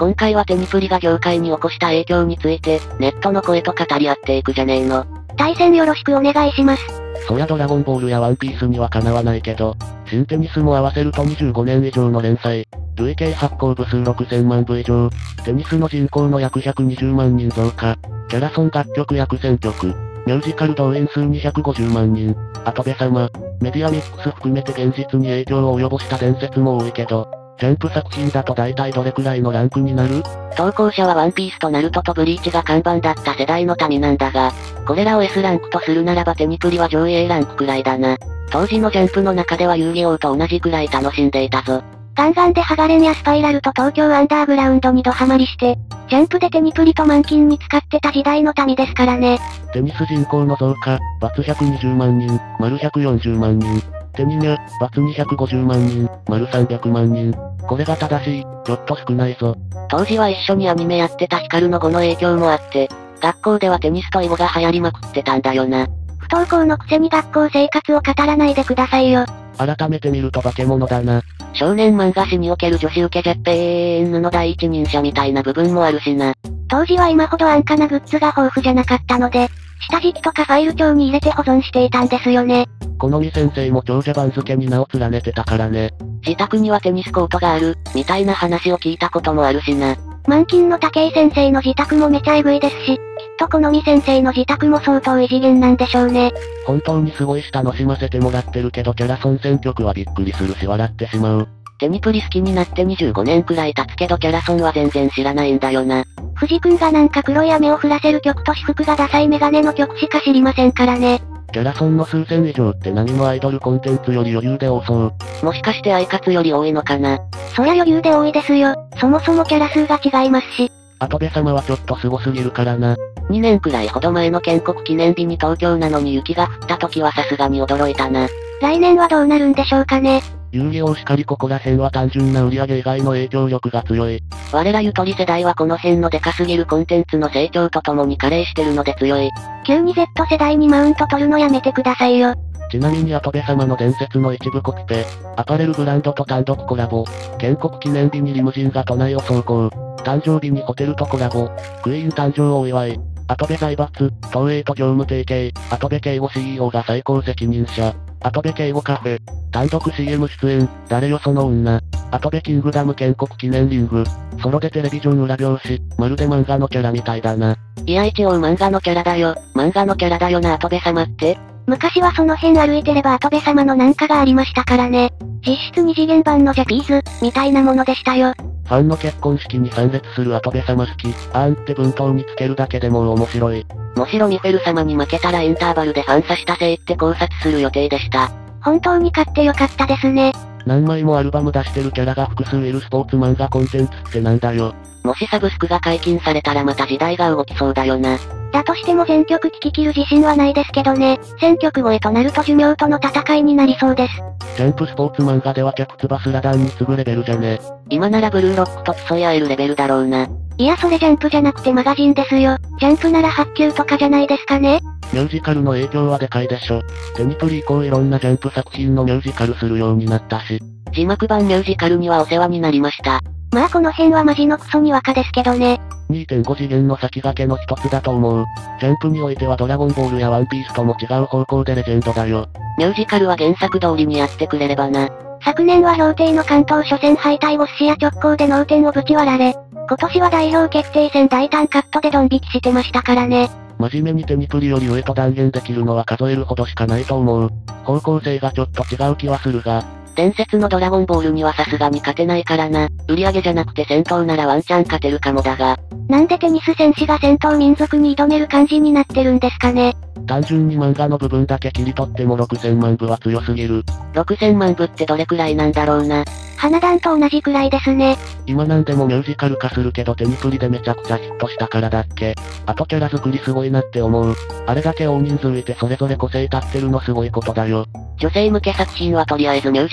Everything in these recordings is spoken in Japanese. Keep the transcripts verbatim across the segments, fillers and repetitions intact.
今回はテニプリが業界に起こした影響について、ネットの声と語り合っていくじゃねえの。 対戦よろしくお願いします。 そりゃドラゴンボールやワンピースにはかなわないけど、新テニスも合わせるとにじゅうごねん以上の連載、累計発行部数ろくせんまんぶ以上、テニスの人口の約ひゃくにじゅうまんにん増加、キャラソン楽曲約せんきょく、ミュージカル動員数にひゃくごじゅうまんにん、アトベ様、メディアミックス含めて現実に影響を及ぼした伝説も多いけど、ジャンプ作品だと大体どれくらいのランクになる？ 投稿者はワンピースとナルトとブリーチが看板だった世代の民なんだが、これらを エス ランクとするならばテニプリは上位 エー ランクくらいだな。当時のジャンプの中では遊戯王と同じくらい楽しんでいたぞ。 ガンガンでハガレンやスパイラルと東京アンダーグラウンドにドハマりして、ジャンプでテニプリと満金に使ってた時代の民ですからね。 テニス人口の増加、バツひゃくにじゅうまんにん、丸ひゃくよんじゅうまんにん。テニニャ、バツにひゃくごじゅうまんにん、丸さんびゃくまんにん。これが正しい、ちょっと少ないぞ。 当時は一緒にアニメやってたヒカルの語の影響もあって、学校ではテニスと囲碁が流行りまくってたんだよな。 不登校のくせに学校生活を語らないでくださいよ。 改めて見ると化け物だな。 少年漫画誌における女子受け ジェッペーエーエヌ の第一人者みたいな部分もあるしな。 当時は今ほど安価なグッズが豊富じゃなかったので、下敷きとかファイル帳に入れて保存していたんですよね。 好み先生も長者番付に名を連ねてたからね。 自宅にはテニスコートがある、みたいな話を聞いたこともあるしな。 満金の武井先生の自宅もめちゃえぐいですし、きっと好み先生の自宅も相当異次元なんでしょうね。 本当にすごいし楽しませてもらってるけどキャラソン選曲はびっくりするし笑ってしまう。 テニプリ好きになってにじゅうごねんくらい経つけどキャラソンは全然知らないんだよな。 藤君がなんか黒い雨を降らせる曲と私服がダサいメガネの曲しか知りませんからね。 キャラソンの数千以上って何のアイドルコンテンツより余裕で多そう。 もしかしてアイカツより多いのかな。 そりゃ余裕で多いですよ。そもそもキャラ数が違いますし。 アトベ様はちょっとすごすぎるからな。 にねんくらいほど前の建国記念日に東京なのに雪が降った時はさすがに驚いたな。 来年はどうなるんでしょうかね。 遊戯王しかりここら辺は単純な売り上げ以外の影響力が強い。 我らゆとり世代はこの辺のデカすぎるコンテンツの成長とともに加齢してるので強い。 急に Z 世代にマウント取るのやめてくださいよ。 ちなみにアトベ様の伝説の一部コピペ、アパレルブランドと単独コラボ、建国記念日にリムジンが都内を走行、誕生日にホテルとコラボ、クイーン誕生をお祝い、アトベ財閥、東映と業務提携、アトベ敬語 シーイーオー が最高責任者、アトベ敬語カフェ、単独 シーエム 出演、誰よその女、アトベキングダム建国記念リング、ソロでテレビジョン裏表紙、まるで漫画のキャラみたいだな。 いや一応漫画のキャラだよ、漫画のキャラだよなアトベ様って。 昔はその辺歩いてればアトベ様のなんかがありましたからね。実質二次元版のジャピーズ、みたいなものでしたよ。 ファンの結婚式に参列するアトベ様好き、あーんって文頭につけるだけでもう面白い。 むしろミフェル様に負けたらインターバルでファン差したせいって考察する予定でした。 本当に勝ってよかったですね。 何枚もアルバム出してるキャラが複数いるスポーツ漫画コンテンツってなんだよ。 もしサブスクが解禁されたらまた時代が動きそうだよな。 だとしても全曲聴き切る自信はないですけどね。せんきょく超えとなると寿命との戦いになりそうです。 ジャンプスポーツ漫画ではキャプツバスラダンに次ぐレベルじゃね。 今ならブルーロックと競い合えるレベルだろうな。 いやそれジャンプじゃなくてマガジンですよ。ジャンプなら発給とかじゃないですかね。 ミュージカルの影響はでかいでしょ。テニプリ以降いろんなジャンプ作品のミュージカルするようになったし。 字幕版ミュージカルにはお世話になりました。 まあこの辺はマジのクソにわかですけどね。 にてんご 次元の先駆けの一つだと思う。ジャンプにおいてはドラゴンボールやワンピースとも違う方向でレジェンドだよ。 ミュージカルは原作通りにやってくれればな。 昨年は氷帝の関東初戦敗退を視野直行で脳天をぶち割られ、今年は代表決定戦大胆カットでドン引きしてましたからね。 真面目にテニプリより上と断言できるのは数えるほどしかないと思う。方向性がちょっと違う気はするが。 伝説のドラゴンボールにはさすがに勝てないからな。売り上げじゃなくて戦闘ならワンチャン勝てるかもだが。 なんでテニス戦士が戦闘民族に挑める感じになってるんですかね。 単純に漫画の部分だけ切り取ってもろくせんまんぶは強すぎる。 ろくせんまんぶってどれくらいなんだろうな。 花壇と同じくらいですね。 今なんでもミュージカル化するけどテニプリでめちゃくちゃヒットしたからだっけ。あとキャラ作りすごいなって思う。あれだけ大人数いてそれぞれ個性立ってるのすごいことだよ。 女性向け作品はとりあえずミュージ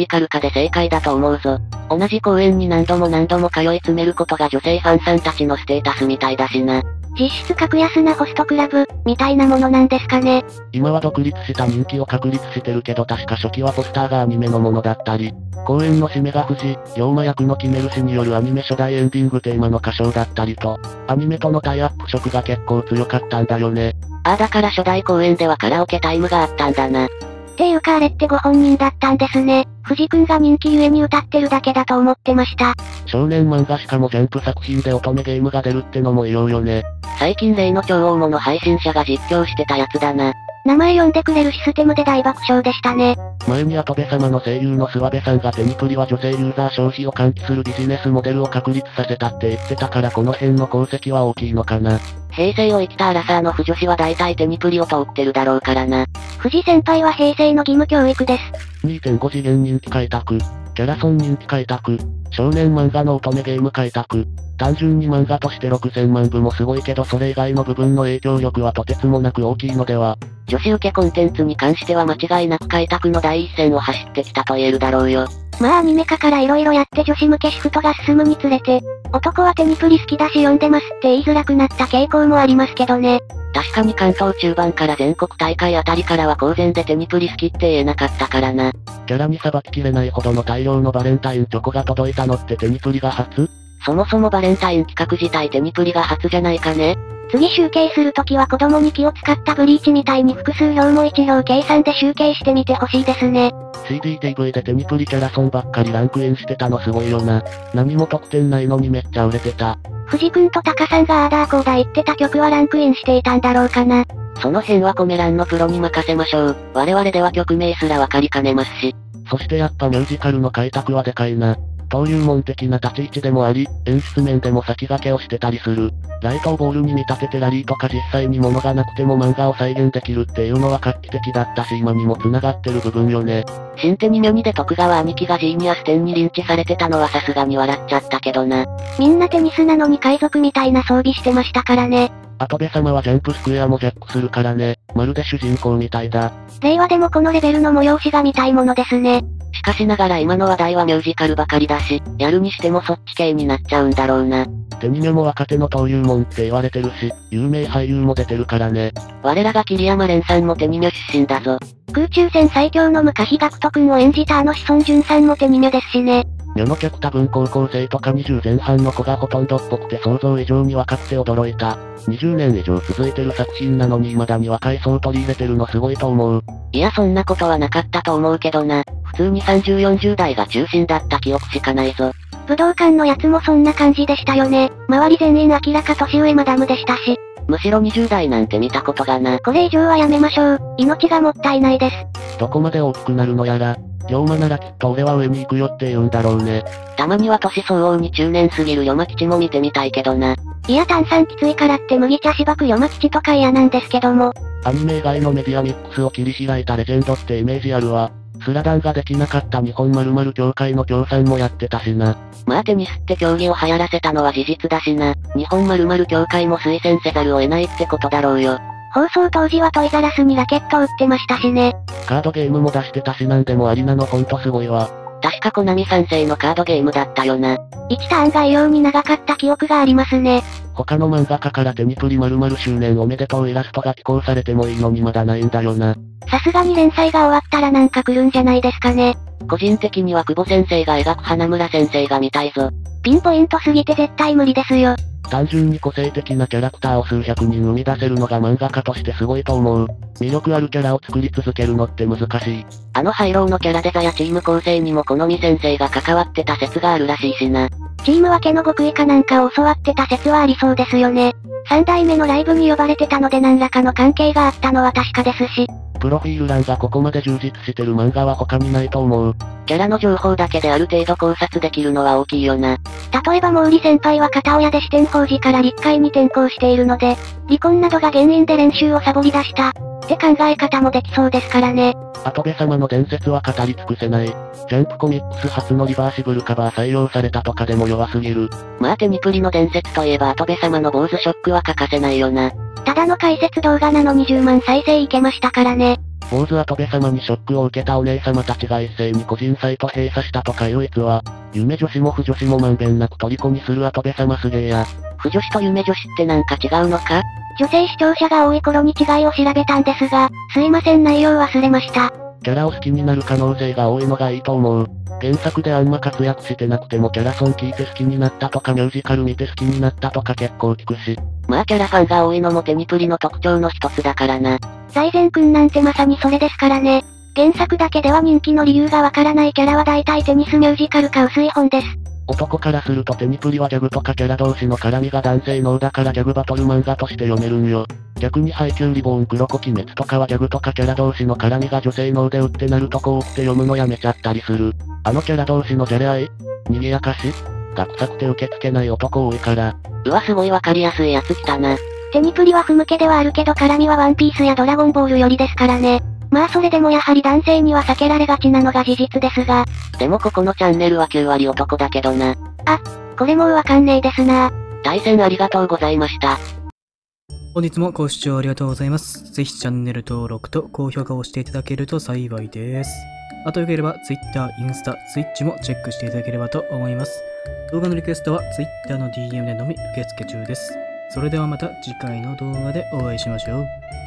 ジカル化で正解だと思うぞ。同じ公演に何度も何度も通い詰めることが女性ファンさんたちのステータスみたいだしな。 実質格安なホストクラブ、みたいなものなんですかね。 今は独立した人気を確立してるけど確か初期はポスターがアニメのものだったり、公演の締めが藤、龍馬役のキメル氏によるアニメ初代エンディングテーマの歌唱だったりと、アニメとのタイアップ色が結構強かったんだよね。 ああだから初代公演ではカラオケタイムがあったんだな。 っていうかあれってご本人だったんですね。藤君が人気ゆえに歌ってるだけだと思ってました。 少年漫画しかもジャンプ作品で乙女ゲームが出るってのも異様よね。 最近例の超大物配信者が実況してたやつだな。 名前呼んでくれるシステムで大爆笑でしたね。 前に跡部様の声優の諏訪部さんがテニプリは女性ユーザー消費を喚起するビジネスモデルを確立させたって言ってたからこの辺の功績は大きいのかな。 平成を生きたアラサーの腐女子は大体テニプリを通ってるだろうからな。 藤先輩は平成の義務教育です。 にてんご 次元人気開拓。キャラソン人気開拓。少年漫画の乙女ゲーム開拓。単純に漫画としてろくせんまんぶもすごいけどそれ以外の部分の影響力はとてつもなく大きいのでは。 女子受けコンテンツに関しては間違いなく開拓の第一線を走ってきたと言えるだろうよ。 まあアニメ化から色々やって女子向けシフトが進むにつれて、男はテニプリ好きだし読んでますって言いづらくなった傾向もありますけどね。 確かに関東中盤から全国大会あたりからは公然でテニプリ好きって言えなかったからな。 キャラにさばききれないほどの大量のバレンタインチョコが届いたのってテニプリが初？ そもそもバレンタイン企画自体テニプリが初じゃないかね。 次集計するときは子供に気を使ったブリーチみたいに複数票も一票計算で集計してみてほしいですね。 シーディーティーブイ でテニプリキャラソンばっかりランクインしてたのすごいよな。何も得点ないのにめっちゃ売れてた。 藤君とタカさんがあーだーこーだ言ってた曲はランクインしていたんだろうかな。 その辺はコメ欄のプロに任せましょう。我々では曲名すらわかりかねますし。 そしてやっぱミュージカルの開拓はでかいな。登竜門的な立ち位置でもあり、演出面でも先駆けをしてたりする。ライトをボールに見立ててラリーとか実際に物がなくても漫画を再現できるっていうのは画期的だったし今にも繋がってる部分よね。 新テニミョニで徳川兄貴がジーニアス展にリンチされてたのはさすがに笑っちゃったけどな。 みんなテニスなのに海賊みたいな装備してましたからね。 跡部様はジャンプスクエアもジャックするからね。まるで主人公みたいだ。 令和でもこのレベルの催しが見たいものですね。 しかしながら今の話題はミュージカルばかりだし、やるにしてもそっち系になっちゃうんだろうな。 テニミョも若手の登竜門って言われてるし、有名俳優も出てるからね。 我らが桐山蓮さんもテニミョ出身だぞ。 空中戦最強の向日学人くんを演じたあの志尊淳さんもテニミョですしね。 ミョの客多分高校生とかにじゅう前半の子がほとんどっぽくて想像以上に若くて驚いた。にじゅうねん以上続いてる作品なのに未だに若い層を取り入れてるのすごいと思う。 いやそんなことはなかったと思うけどな。普通にさんじゅう、よんじゅう代が中心だった記憶しかないぞ。 武道館のやつもそんな感じでしたよね。周り全員明らか年上マダムでしたし。 むしろにじゅう代なんて見たことがな。 これ以上はやめましょう。命がもったいないです。 どこまで大きくなるのやら。龍馬ならきっと俺は上に行くよって言うんだろうね。 たまには年相応に中年すぎるヨマ吉も見てみたいけどな。 いや炭酸きついからって麦茶しばくヨマ吉とか嫌なんですけども。 アニメ以外のメディアミックスを切り開いたレジェンドってイメージあるわ。スラダンができなかった日本〇〇協会の協賛もやってたしな。 まあテニスって競技を流行らせたのは事実だしな。日本〇〇協会も推薦せざるを得ないってことだろうよ。 放送当時はトイザラスにラケット売ってましたしね。 カードゲームも出してたしなんでもありなのほんとすごいわ。 確かコナミ賛成のカードゲームだったよな。 いちターンが異様に長かった記憶がありますね。 他の漫画家からテニプリ〇〇周年おめでとうイラストが寄稿されてもいいのにまだないんだよな。 さすがに連載が終わったらなんか来るんじゃないですかね。 個人的には久保先生が描く花村先生が見たいぞ。 ピンポイントすぎて絶対無理ですよ。 単純に個性的なキャラクターを数百人生み出せるのが漫画家としてすごいと思う。魅力あるキャラを作り続けるのって難しい。 あのハイローのキャラデザやチーム構成にも好み先生が関わってた説があるらしいしな。 チーム分けの極意かなんかを教わってた説はありそうですよね。三代目のライブに呼ばれてたので何らかの関係があったのは確かですし。 プロフィール欄がここまで充実してる漫画は他にないと思う。 キャラの情報だけである程度考察できるのは大きいよな。 例えば毛利先輩は片親で四天王寺から立海に転校しているので、離婚などが原因で練習をサボり出した、って考え方もできそうですからね。 跡部様の伝説は語り尽くせない。ジャンプコミックス初のリバーシブルカバー採用されたとかでも弱すぎる。 まあテニプリの伝説といえば跡部様の坊主ショックは欠かせないよな。 ただの解説動画なのにじゅうまん再生いけましたからね。 坊主跡部様にショックを受けたお姉様たちが一斉に個人サイト閉鎖したとかいう逸話。夢女子も腐女子もまんべんなく虜にする跡部様すげえや。 腐女子と夢女子ってなんか違うのか？ 女性視聴者が多い頃に違いを調べたんですが、すいません内容忘れました。 キャラを好きになる可能性が多いのがいいと思う。原作であんま活躍してなくてもキャラソン聞いて好きになったとかミュージカル見て好きになったとか結構聞くし。 まあキャラファンが多いのもテニプリの特徴の一つだからな。 財前くんなんてまさにそれですからね。原作だけでは人気の理由がわからないキャラは大体テニスミュージカルか薄い本です。 男からするとテニプリはギャグとかキャラ同士の絡みが男性能だからギャグバトル漫画として読めるんよ。逆にハイキューリボーン黒子鬼滅とかはギャグとかキャラ同士の絡みが女性能で打ってなるとこ多くて読むのやめちゃったりする。あのキャラ同士のじゃれ合い賑やかしが臭くて受け付けない男多いから。 うわすごいわかりやすいやつ来たな。 テニプリは不向けではあるけど絡みはワンピースやドラゴンボールよりですからね。まあそれでもやはり男性には避けられがちなのが事実ですが。 でもここのチャンネルはきゅうわり男だけどな。 あ、これもうわかんねえですな。 対戦ありがとうございました。 本日もご視聴ありがとうございます。ぜひチャンネル登録と高評価をしていただけると幸いです。あとよければ Twitter、インスタ、Twitch もチェックしていただければと思います。動画のリクエストは Twitter の ディーエム でのみ受付中です。それではまた次回の動画でお会いしましょう。